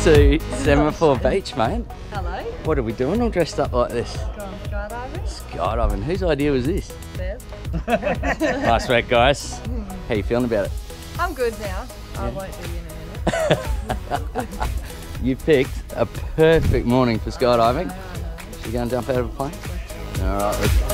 to Semaphore Beach, mate. Hello. What are we doing all dressed up like this? Going skydiving. Skydiving. Whose idea was this? Bev. Nice work, guys. How you feeling about it? I'm good now. I won't be in a minute. You picked a perfect morning for skydiving. I know. You going to jump out of a plane? All right, let's go.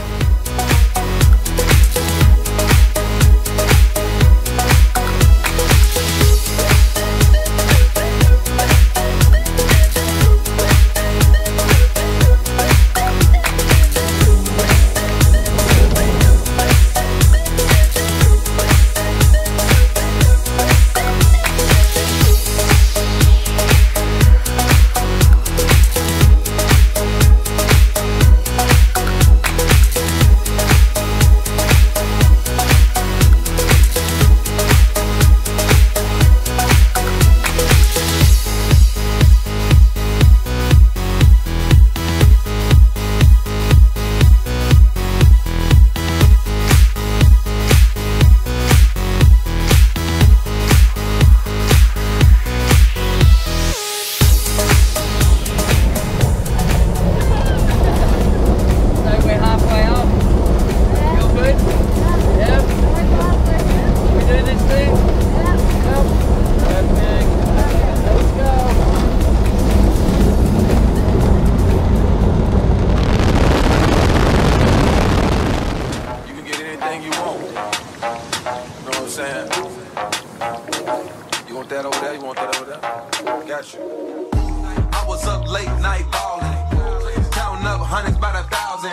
I was up late night ballin', counting up hundreds by the thousand.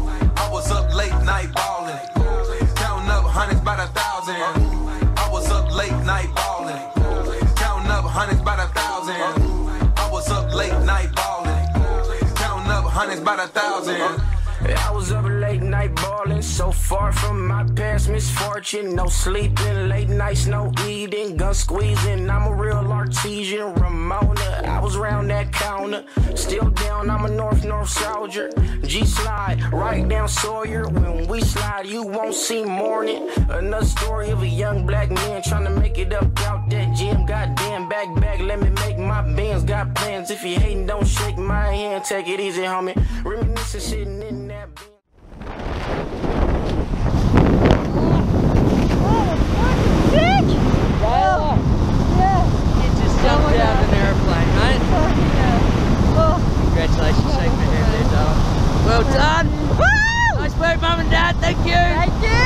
I was up late night ballin', counting up hundreds by the thousand. I was up late night ballin', counting up hundreds by the thousand. I was up late night ballin', counting up hundreds by the thousand. I was up late night ballin', so far from my past misfortune. No sleeping, late nights, no eating, gun squeezing. I'm a real artesian, Ramona. I was round that counter, still down. I'm a north soldier. G-slide, right down Sawyer. When we slide, you won't see morning. Another story of a young black man trying to make it up out that gym. Goddamn, back, let me make my bands. Got plans. If you hating, don't shake my hand. Take it easy, homie. Reminiscing, sitting in that. Jumped out of an aeroplane, mate. Congratulations, shake my hand there, darling. Well done. Woo! Nice work, Mum and Dad. Thank you. Thank you.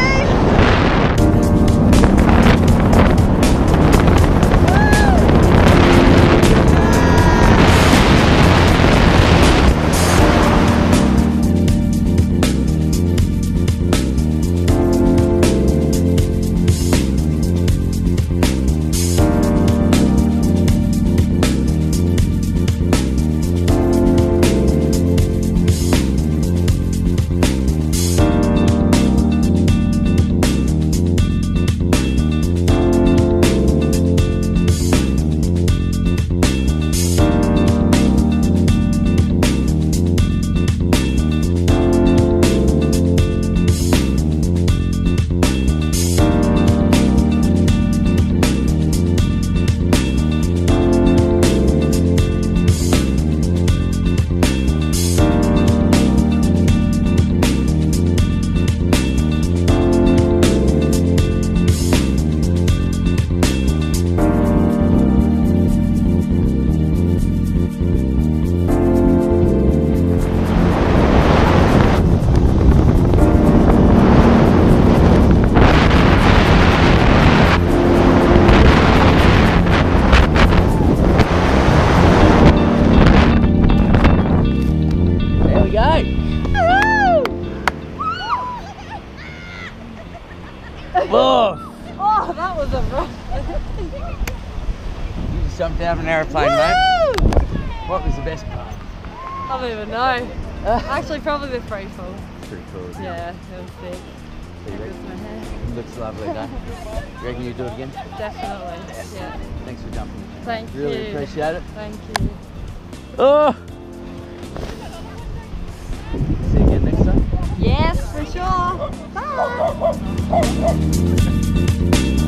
Whoa! Oh, that was a rough. You just jumped out of an aeroplane, mate. What was the best part? I don't even know. Actually, probably the free fall. Pretty cool, isn't it? Yeah, it was sick. You It was my hair. looks lovely, though. You reckon you do it again? Definitely. Yeah. Thanks for jumping. Thank you. Really appreciate it. Thank you. Oh! See you again next time. Yes, for sure. Bye.